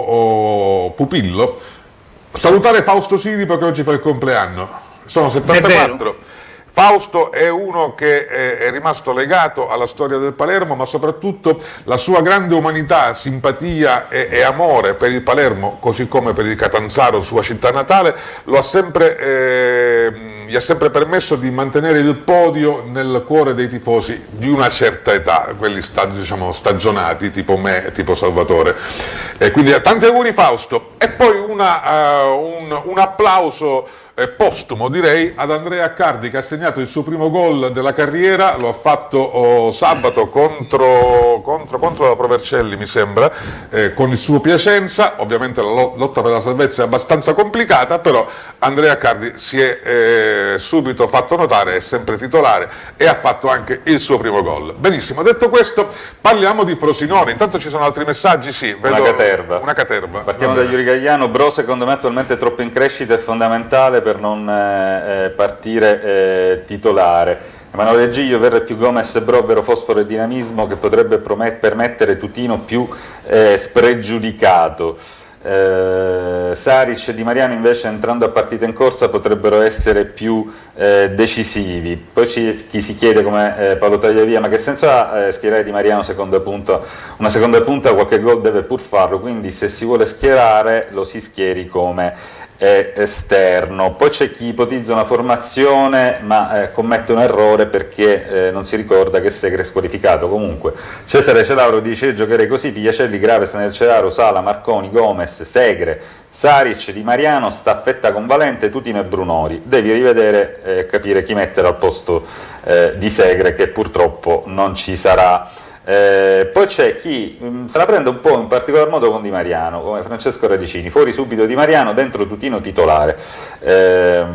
oh, pupillo, salutare Fausto Siripo che oggi fa il compleanno. Sono settantaquattro. Fausto è uno che è rimasto legato alla storia del Palermo, ma soprattutto la sua grande umanità, simpatia e, e amore per il Palermo, così come per il Catanzaro, sua città natale, lo ha sempre, eh, gli ha sempre permesso di mantenere il podio nel cuore dei tifosi di una certa età, quelli sta, diciamo, stagionati, tipo me, tipo Salvatore. E quindi tanti auguri Fausto. E poi una, uh, un, un applauso Eh, postumo direi ad Andrea Accardi che ha segnato il suo primo gol della carriera, lo ha fatto oh, sabato contro, contro, contro la Provercelli mi sembra, eh, con il suo Piacenza. Ovviamente la lotta per la salvezza è abbastanza complicata, però Andrea Accardi si è eh, subito fatto notare, è sempre titolare e ha fatto anche il suo primo gol. Benissimo, detto questo parliamo di Frosinone. Intanto ci sono altri messaggi, sì, vedo una caterva, una caterva. Partiamo da Yuri Gagliano. Bro secondo me attualmente è troppo in crescita, è fondamentale per non eh, partire eh, titolare. Emanuele Giglio, Verre più Gomez e Bro, vero fosforo e dinamismo che potrebbe permettere Tutino più eh, spregiudicato. Eh, Saric e Di Mariano invece entrando a partita in corsa potrebbero essere più eh, decisivi. Poi ci, chi si chiede come eh, Paolo Tagliavia, ma che senso ha eh, schierare Di Mariano seconda punta? Una seconda punta qualche gol deve pur farlo, quindi se si vuole schierare lo si schieri come esterno. Poi c'è chi ipotizza una formazione ma eh, commette un errore perché eh, non si ricorda che Segre è squalificato. Comunque Cesare Celauro dice: io giocherei così, Pigliacelli, Graves nel Celaro, Sala, Marconi, Gomez, Segre, Saric, Di Mariano, staffetta con Valente, Tutino e Brunori. Devi rivedere e eh, capire chi mettere al posto eh, di Segre, che purtroppo non ci sarà. Eh, poi c'è chi mh, se la prende un po' in particolar modo con Di Mariano, come Francesco Radicini: fuori subito Di Mariano, dentro Tutino titolare. Eh,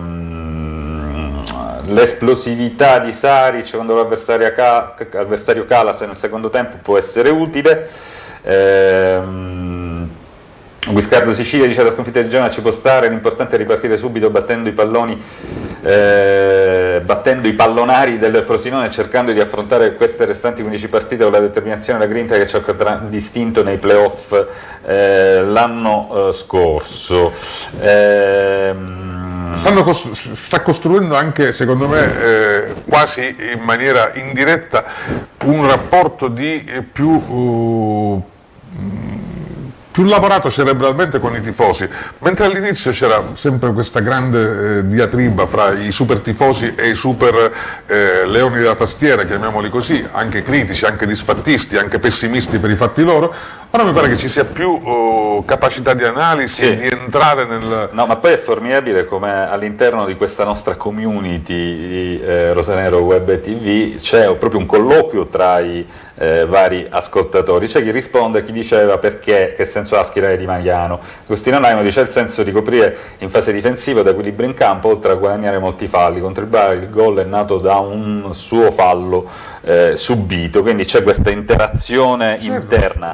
l'esplosività di Saric quando l'avversario ca cala nel secondo tempo può essere utile. Eh, Guiscardo Sicilia dice: la sconfitta di Genoa ci può stare, l'importante è ripartire subito battendo i palloni eh, battendo i pallonari del Frosinone, cercando di affrontare queste restanti quindici partite con la determinazione e la grinta che ci ha contraddistinto nei playoff eh, l'anno eh, scorso. Eh, Costru sta costruendo anche, secondo me, eh, quasi in maniera indiretta un rapporto di eh, più uh, più lavorato cerebralmente con i tifosi, mentre all'inizio c'era sempre questa grande eh, diatriba fra i super tifosi e i super eh, leoni della tastiera, chiamiamoli così, anche critici, anche disfattisti, anche pessimisti per i fatti loro. Ora mi pare che ci sia più uh, capacità di analisi, sì, di entrare nel... No, ma poi è formidabile come all'interno di questa nostra community di eh, Rosanero Web e tivù c'è proprio un colloquio tra i eh, vari ascoltatori. C'è chi risponde, chi diceva perché, che senso ha schierare Di Mariano. Agostino Naimo dice: il senso di coprire in fase difensiva, da equilibrio in campo, oltre a guadagnare molti falli. Contro il Bari il gol è nato da un suo fallo eh, subito, quindi c'è questa interazione, certo, interna.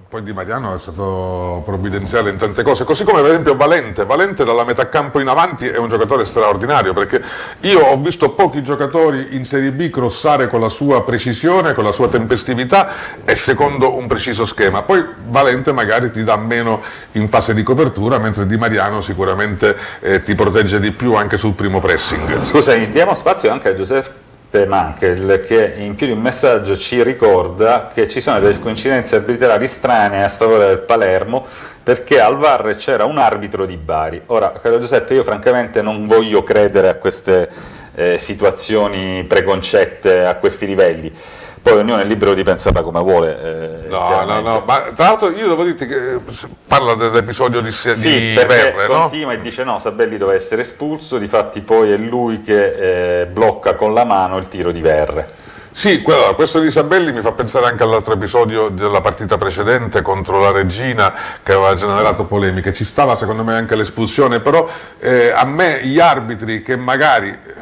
poi Di Mariano è stato provvidenziale in tante cose, così come per esempio Valente. Valente dalla metà campo in avanti è un giocatore straordinario, perché io ho visto pochi giocatori in Serie B crossare con la sua precisione, con la sua tempestività e secondo un preciso schema. Poi Valente magari ti dà meno in fase di copertura, mentre Di Mariano sicuramente eh, ti protegge di più anche sul primo pressing. Scusami, diamo spazio anche a Giuseppe Manchel, che in più di un messaggio ci ricorda che ci sono delle coincidenze arbitrali strane a sfavore del Palermo, perché al V A R c'era un arbitro di Bari. Ora, caro Giuseppe, io francamente non voglio credere a queste eh, situazioni preconcette a questi livelli. Poi ognuno è libero di pensarla come vuole. Eh, no, no, no, ma tra l'altro io devo dirti che parla dell'episodio di, sì, di perché Verre, continua no? e dice no, Sabelli doveva essere espulso, difatti poi è lui che eh, blocca con la mano il tiro di Verre. Sì, questo di Sabelli mi fa pensare anche all'altro episodio della partita precedente contro la Regina, che aveva generato polemiche. Ci stava secondo me anche l'espulsione, però eh, a me gli arbitri che magari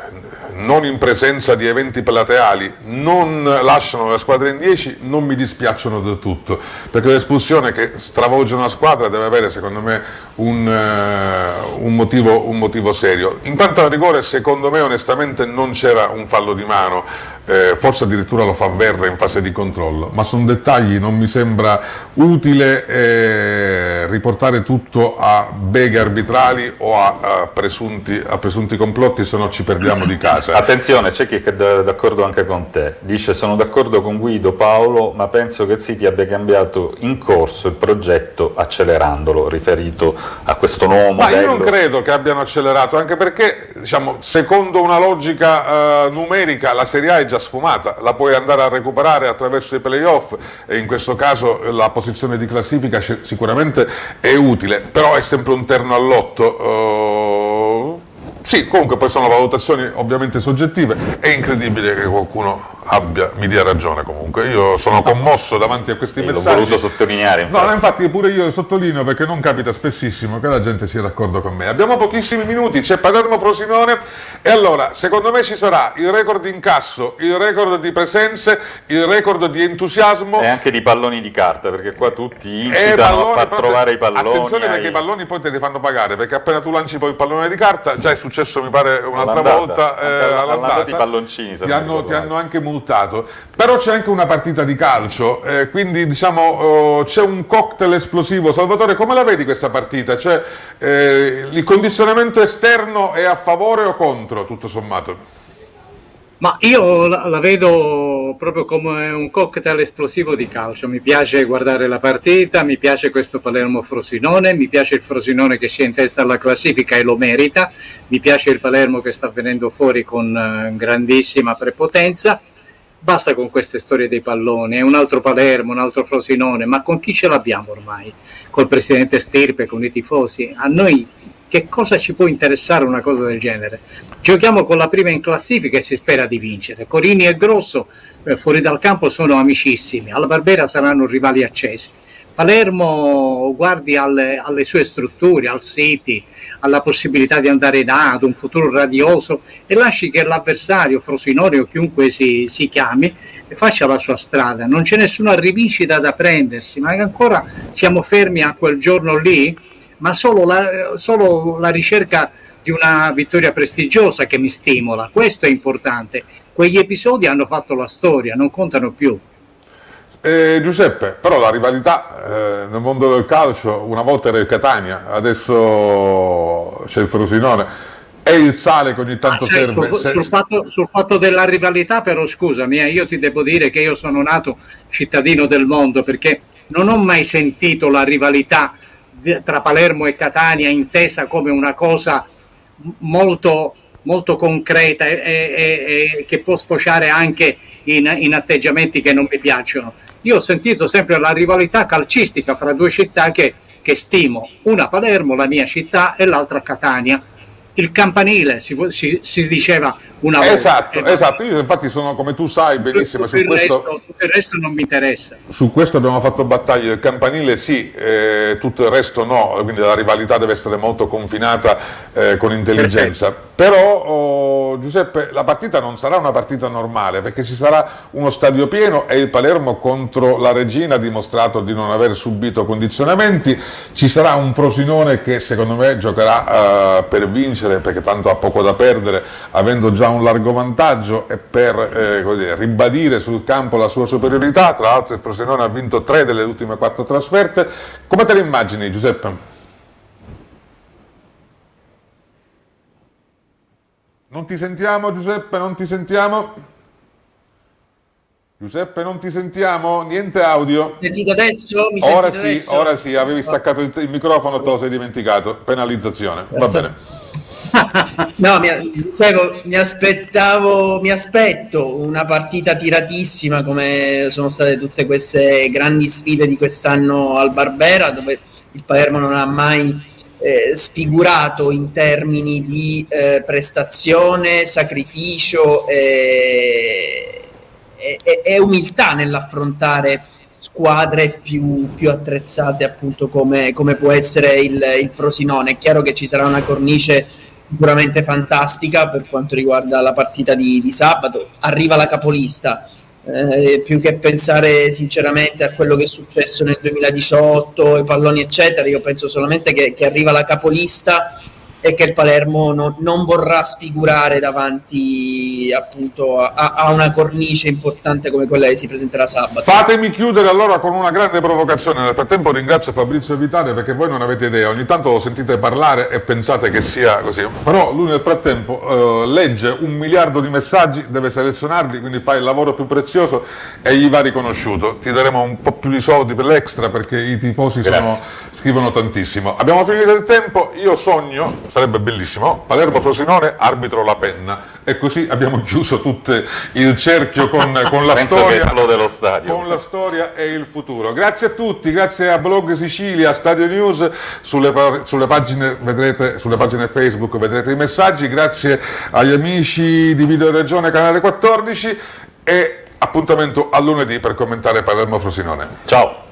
non in presenza di eventi plateali non lasciano la squadra in dieci non mi dispiacciono del tutto, perché l'espulsione che stravolge una squadra deve avere secondo me un, uh, un, motivo, un motivo serio. In quanto al rigore, secondo me onestamente non c'era un fallo di mano, eh, forse addirittura lo fa Verre in fase di controllo, ma sono dettagli, non mi sembra utile eh, riportare tutto a beghe arbitrali o a, a, presunti, a presunti complotti, se no ci perdiamo di casa. Attenzione, c'è chi è d'accordo anche con te, dice sono d'accordo con Guido Paolo, ma penso che il City abbia cambiato in corso il progetto accelerandolo, riferito a questo nuovo modello. Ma io non credo che abbiano accelerato, anche perché diciamo, secondo una logica uh, numerica la Serie A è già sfumata, la puoi andare a recuperare attraverso i playoff e in questo caso la posizione di classifica sicuramente è utile, però è sempre un terno all'otto. Uh, Sì, comunque poi sono valutazioni ovviamente soggettive, è incredibile che qualcuno abbia, mi dia ragione comunque, io sono commosso davanti a questi sì, messaggi. L'ho voluto sottolineare. Infatti. No, infatti pure io sottolineo perché non capita spessissimo che la gente sia d'accordo con me. Abbiamo pochissimi minuti, c'è Palermo-Frosinone e allora secondo me ci sarà il record di incasso, il record di presenze, il record di entusiasmo. E anche di palloni di carta, perché qua tutti incitano palloni, a far trovare i palloni. Attenzione ai... perché i palloni poi te li fanno pagare, perché appena tu lanci poi il pallone di carta, già è successo mi pare un'altra volta, eh, all'andata i palloncini ti hanno, ti hanno anche multato, però c'è anche una partita di calcio, eh, quindi diciamo oh, c'è un cocktail esplosivo. Salvatore, come la vedi questa partita? Cioè, eh, il condizionamento esterno è a favore o contro, tutto sommato? Ma io la, la vedo proprio come un cocktail esplosivo di calcio. Mi piace guardare la partita, mi piace questo Palermo-Frosinone, mi piace il Frosinone che sia in testa alla classifica e lo merita, mi piace il Palermo che sta venendo fuori con uh, grandissima prepotenza. Basta con queste storie dei palloni, è un altro Palermo, un altro Frosinone, ma con chi ce l'abbiamo ormai? Col presidente Stirpe, con i tifosi? A noi che cosa ci può interessare una cosa del genere? Giochiamo con la prima in classifica e si spera di vincere. Corini e Grosso eh, fuori dal campo sono amicissimi, alla Barbera saranno rivali accesi. Palermo guardi alle, alle sue strutture, al City, alla possibilità di andare in A, ad un futuro radioso, e lasci che l'avversario, Frosinone o chiunque si, si chiami, faccia la sua strada. Non c'è nessuna rivincita da prendersi, ma ancora siamo fermi a quel giorno lì, ma solo la, solo la ricerca di una vittoria prestigiosa che mi stimola. Questo è importante. Quegli episodi hanno fatto la storia, non contano più. Eh, Giuseppe, però la rivalità eh, nel mondo del calcio una volta era il Catania, adesso c'è il Frosinone, è il sale che ogni tanto ah, cioè, serve. Sul, sul, fatto, sul fatto della rivalità però scusami, eh, io ti devo dire che io sono nato cittadino del mondo, perché non ho mai sentito la rivalità tra Palermo e Catania intesa come una cosa molto molto concreta e, e, e che può sfociare anche in, in atteggiamenti che non mi piacciono. Io ho sentito sempre la rivalità calcistica fra due città che, che stimo, una Palermo, la mia città, e l'altra Catania. il campanile, si, si, si diceva una volta. Esatto, eh, esatto, io infatti sono, come tu sai benissimo, tutto, su il questo, resto, tutto il resto non mi interessa. Su questo abbiamo fatto battaglie, il campanile sì, eh, tutto il resto no, quindi la rivalità deve essere molto confinata eh, con intelligenza. Perfetto. Però oh, Giuseppe, la partita non sarà una partita normale, perché ci sarà uno stadio pieno e il Palermo contro la Regina ha dimostrato di non aver subito condizionamenti, ci sarà un Frosinone che secondo me giocherà uh, per vincere, perché tanto ha poco da perdere, avendo già un largo vantaggio, e per eh, così, ribadire sul campo la sua superiorità. Tra l'altro il Frosinone ha vinto tre delle ultime quattro trasferte. Come te le immagini, Giuseppe? Non ti sentiamo, Giuseppe, non ti sentiamo? Giuseppe, non ti sentiamo? Niente audio. Sentite adesso? Mi ora sentite sì, adesso? ora sì, avevi staccato il, il microfono, te lo sei dimenticato. Penalizzazione, va bene. No, mi, dicevo, mi aspettavo, mi aspetto una partita tiratissima come sono state tutte queste grandi sfide di quest'anno al Barbera, dove il Palermo non ha mai eh, sfigurato in termini di eh, prestazione, sacrificio e, e, e umiltà nell'affrontare squadre più, più attrezzate, appunto, come, come può essere il, il Frosinone. È chiaro che ci sarà una cornice sicuramente fantastica per quanto riguarda la partita di, di sabato. Arriva la capolista, eh, più che pensare sinceramente a quello che è successo nel duemiladiciotto, i palloni eccetera, io penso solamente che, che arriva la capolista e che il Palermo no, non vorrà sfigurare davanti, appunto, a, a una cornice importante come quella che si presenterà sabato. Fatemi chiudere allora con una grande provocazione. Nel frattempo ringrazio Fabrizio Vitale, perché voi non avete idea, ogni tanto lo sentite parlare e pensate che sia così, però lui nel frattempo eh, legge un miliardo di messaggi, deve selezionarli, quindi fa il lavoro più prezioso e gli va riconosciuto. Ti daremo un po' più di soldi per l'extra, perché i tifosi sono, scrivono tantissimo. Abbiamo finito il tempo, io sogno, sarebbe bellissimo, Palermo-Frosinone, arbitro La Penna, e così abbiamo chiuso tutto il cerchio con, con la storia, dello stadio. con la storia e il futuro. Grazie a tutti, grazie a Blog Sicilia, Stadio News, sulle, sulle, pagine, vedrete, sulle pagine Facebook vedrete i messaggi, grazie agli amici di Video Regione Canale quattordici, e appuntamento a lunedì per commentare Palermo-Frosinone. Ciao!